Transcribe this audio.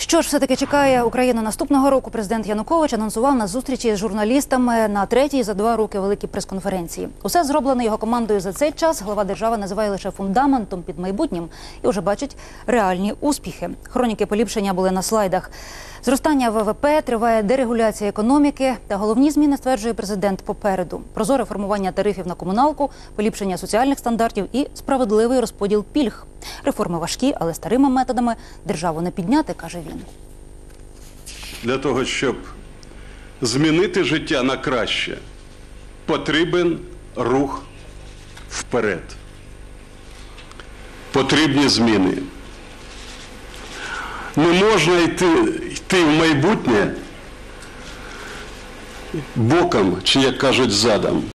Що ж все-таки чекає Україну наступного року, президент Янукович анонсував на зустрічі з журналістами на третій за 2 роки великій прес-конференції. Усе зроблене його командою за цей час глава держави називає лише фундаментом під майбутнім і вже бачить реальні успіхи. Хроніки поліпшення були на слайдах. Зростання ВВП, триває дерегуляція економіки та головні зміни, стверджує президент, попереду. Прозоре формування тарифів на комуналку, поліпшення соціальних стандартів і справедливий розподіл пільг. Реформи важкі, але старими методами державу не підняти, каже він. Для того, щоб змінити життя на краще, потрібен рух вперед. Потрібні зміни. Не можна йти в майбутнє боком, чи, як кажуть, задом.